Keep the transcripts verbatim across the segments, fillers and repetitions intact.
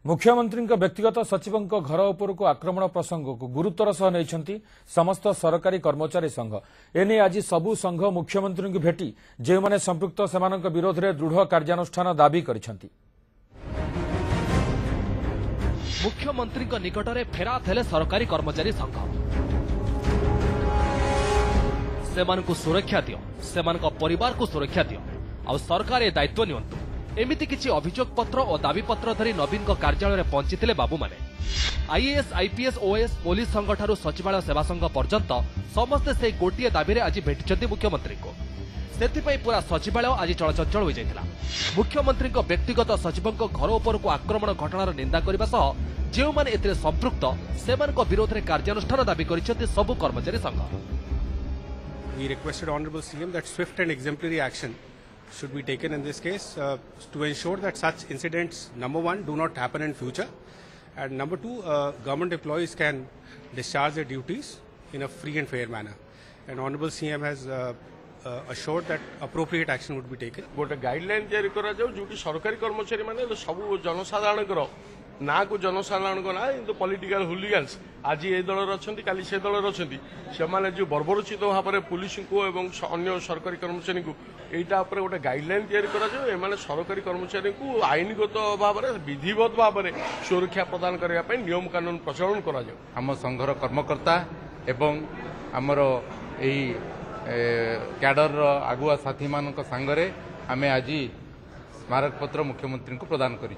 मुख्यमंत्री व्यक्तिगत सचिव घर उपरको आक्रमण प्रसंग को गुरुतर सह नहीं समस्त सरकारी कर्मचारी संघ एने आज सबु संघ मुख्यमंत्री को भेटी जो माने संपृक्त सेमानक विरोध में दृढ़ कार्यानुष्ठान दाबी करिसेंति। मुख्यमंत्री निकट में फेरात हेले सरकारी कर्मचारी संघ सेमानकु सुरक्षा दियो सेमानक परिवार को सुरक्षा दियो आ सरकार ए दायित्व नियंतु एमिति किछि अभियोग पत्र और दाबी पत्र धरी नवीन कार्यालय में पहुंची बाबू माने आईएएस आईपीएस ओएस पुलिस संघ ठारू सचिवालय सेवा संघ पर्यंत समस्ते से गोटे दाबी आज भेटिଛନ୍ତି मुख्यमंत्री को सेथिपई पूरा सचिवालय आज चलचंचल हो जाइथिला। मुख्यमंत्री व्यक्तिगत सचिव घर उपर को आक्रमण घटनार निंदा करने सह जो माने एथिरे संपृक्त सेमानक विरोध में कार्यानुष्ठान दाबी करिसेंति सबु कर्मचारी संघ। We requested Honorable C M that swift and exemplary action should be taken in this case uh, to ensure that such incidents, number one, do not happen in future, and number two, uh, government employees can discharge their duties in a free and fair manner. And Honorable C M has uh, uh, assured that appropriate action would be taken. गोटे guideline तैयारी करा जाऊ जो सरकारी कर्मचारी माने सब जनसाधारण ना को जनसाधारण ना किंतु पॉलिटिकल हुलिगन्स आज ए दल अच्छा काली से दल अच्छा से जो बर्बरचित भाव में पुलिस को एवं अन्य सरकारी कर्मचारी को यहाँ गोटे गाइडलाइन तैयारी करा जाऊ एमाने सरकारी कर्मचारी को आईनगत भाव में विधिवत भाव में सुरक्षा प्रदान करने नियम कानून प्रचलन करा जाऊ। आम संघर कर्मकर्ता एवं आमर यही कैडर आगुआ साथी मान सांगरे आमे आज स्मारक पत्र मुख्यमंत्री को प्रदान करी।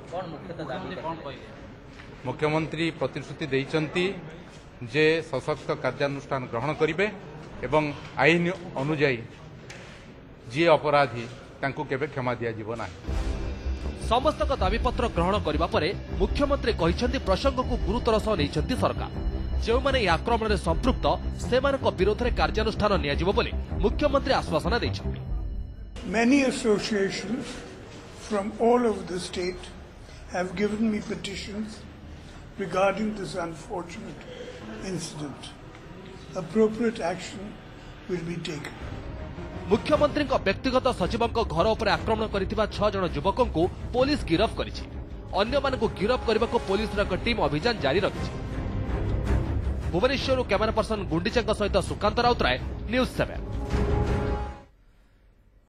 मुख्यमंत्री प्रतिश्रुति देइचंती जे सशक्त कार्यानुष्ठान ग्रहण करिवे एवं आईन अनुजाई जी अपराधी तांको केबे क्षमा दिया जीव ना। समस्त दाबी पत्र ग्रहण करबा परे मुख्यमंत्री कहिसंती प्रसंग को गुरुतर सह नैछंती सरकार जो माने आक्रमण में संपृक्त सेमानक विरोध में कार्यानुष्ठान निया जिवो बोली मुख्यमंत्री आश्वासन दैछंती। Many associations from all over the state have given me petitions regarding this unfortunate incident. Appropriate action will be taken. मुख्यमंत्री व्यक्तिगत सचिव घर उपर आक्रमण करथिबा छह जन युवकों को पुलिस गिरफ्त करिछि। अन्य मानकु गिरफ्त करबा को पुलिस क टीम अभियान जारी रखिछि। भुवनेश्वर कैमरा पर्सन गुंडीचा सहित सुकांत राउतराय न्यूज सेवन।